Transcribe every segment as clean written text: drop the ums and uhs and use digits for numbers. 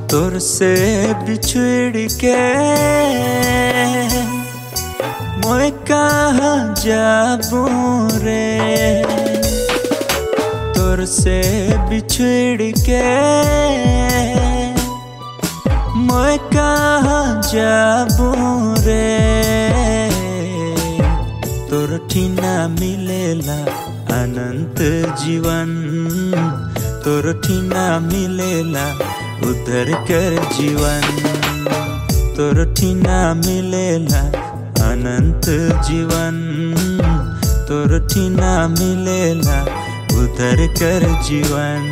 तोर से बिछड़ के मैं कहाँ जाबू रे। तोर से बिछड़ के मैं कहाँ जाबू रे। तोर ठीना मिलेला अनंत जीवन, तोर ठीना मिलेला उधर कर जीवन। तोर ठीना मिलेला अनंत जीवन, तोर ठीना मिलेला उधर कर जीवन।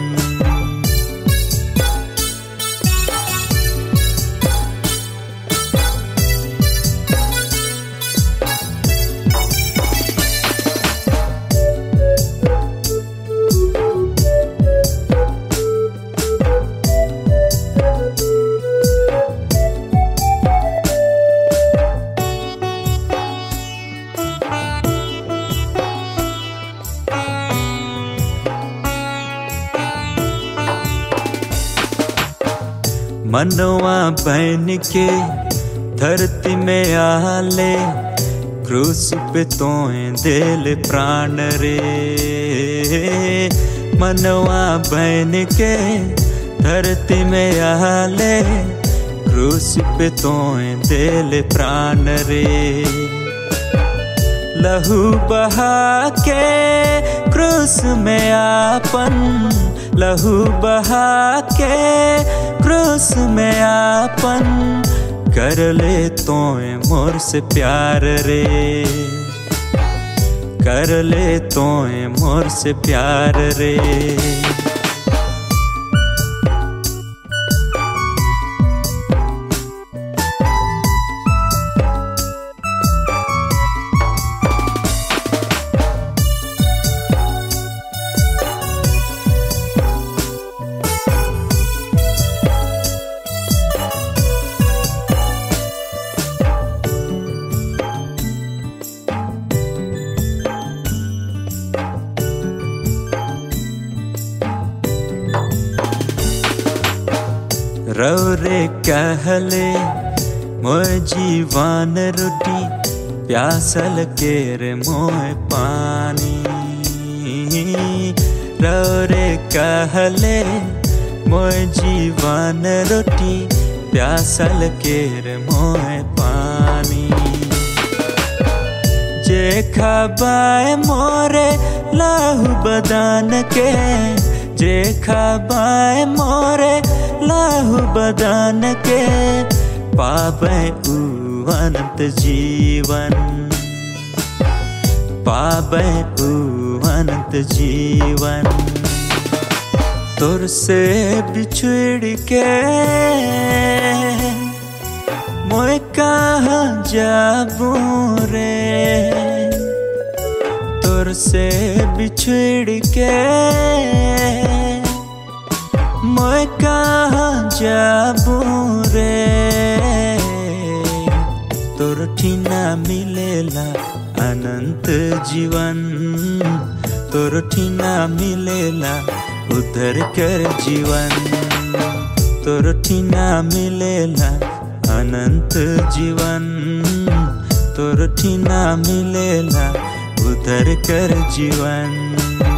मनवा बहन के धरती में आले, क्रूस पे तोए दिल प्राण रे। मनवा बहन के धरती में आले, क्रूस पे तोए दिल प्राण रे। लहू बहा के क्रूस में आपन, लहू बहा के क्रूस में आपन, कर ले तोए मोर से प्यार रे। कर ले तोए मोर से प्यार रे। रौरे कहले मोय जीवन रोटी, प्यासल केर मोय पानी। रौरे कहले मोय जीवन रोटी, प्यासल केर मोय पानी। जे खाबाए मोरे लाहू बदान के, जे खाबाए मोरे लाहू बदान के, पावे ऊ अनंत जीवन। पावे ऊ अनंत जीवन। तोर से बिछड़ के मैं कहाँ जाबू रे। तोर से बिछड़ के मैं कहाँ जाबू रे। तोर ठीना मिलेला अनंत जीवन, तोर ठीना मिलेला उधर कर जीवन। तोर ठीना मिलेला अनंत जीवन, तोर ठीना मिलेला उधर कर जीवन।